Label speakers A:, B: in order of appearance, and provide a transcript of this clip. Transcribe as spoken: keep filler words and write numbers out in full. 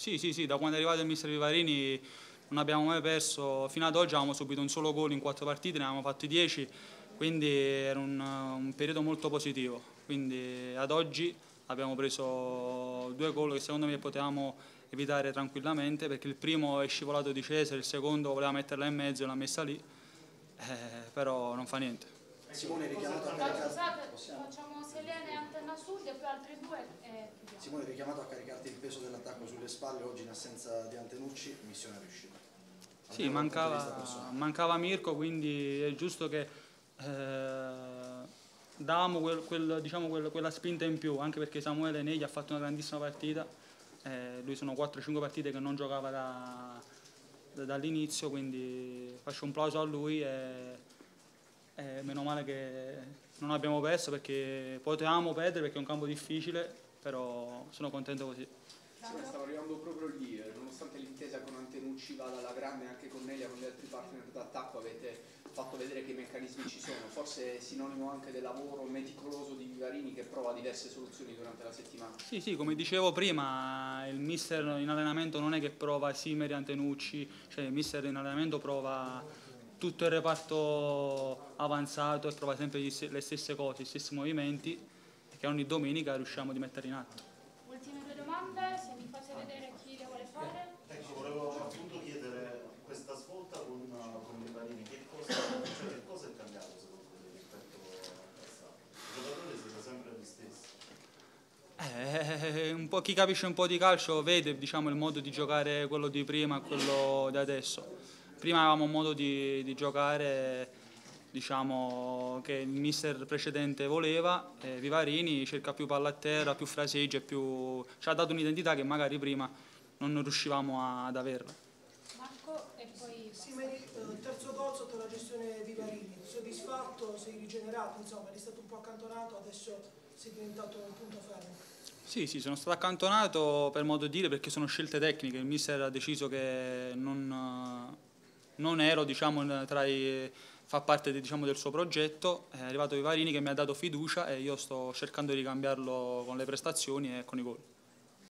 A: Sì, sì, sì, da quando è arrivato il mister Vivarini non abbiamo mai perso, fino ad oggi avevamo subito un solo gol in quattro partite, ne avevamo fatti dieci, quindi era un, un periodo molto positivo. Quindi ad oggi abbiamo preso due gol che secondo me potevamo evitare tranquillamente, perché il primo è scivolato di Cesare, il secondo voleva metterla in mezzo e l'ha messa lì, eh, però non fa niente.
B: Simone richiamato a caricarti.
C: Scusate, facciamo Selene e Antenna Sud e poi altre due e chiudiamo.
B: Simone richiamato a caricarti il peso dell'attacco sulle spalle, oggi in assenza di Antenucci, missione riuscita.
A: Sì, mancava, mancava Mirko, quindi è giusto che eh, davamo quel, quel, diciamo, quel, quella spinta in più, anche perché Samuele Negli ha fatto una grandissima partita, eh, lui sono quattro cinque partite che non giocava da, da, dall'inizio, quindi faccio un plauso a lui e, e meno male che non abbiamo perso, perché potevamo perdere perché è un campo difficile, però sono contento così.
D: Sì, stavo arrivando proprio lì, nonostante l'intesa con Antenucci vada alla grande, anche con Nelia, con gli altri partner d'attacco avete fatto vedere che i meccanismi ci sono, forse è sinonimo anche del lavoro meticoloso di Vivarini che prova diverse soluzioni durante la settimana.
A: Sì, sì, come dicevo prima, il mister in allenamento non è che prova Simeri, Antenucci, cioè il mister in allenamento prova tutto il reparto avanzato e prova sempre le stesse cose, gli stessi movimenti che ogni domenica riusciamo di mettere in atto.
C: Ultime due domande, se mi fate vedere chi le vuole fare.
E: Ecco, volevo appunto chiedere questa svolta con, con Vivarini, che cosa, cioè, che cosa è cambiato secondo te rispetto al passato? I giocatori siete sempre gli stessi?
A: Eh, un po', chi capisce un po' di calcio vede, diciamo, il modo di giocare, quello di prima e quello di adesso. Prima avevamo un modo di, di giocare, diciamo, che il mister precedente voleva, e Vivarini cerca più palla a terra, più fraseggi, più... ci ha dato un'identità che magari prima non riuscivamo ad averla.
C: Marco e poi...
F: Sì, ma il terzo gol sotto la gestione di Vivarini, soddisfatto, sei rigenerato, insomma, eri stato un po' accantonato, adesso sei diventato un punto fermo.
A: Sì, sì, sono stato accantonato per modo di dire perché sono scelte tecniche, il mister ha deciso che non, non ero, diciamo, tra i... fa parte, diciamo, del suo progetto, è arrivato Vivarini che mi ha dato fiducia e io sto cercando di cambiarlo con le prestazioni e con i gol.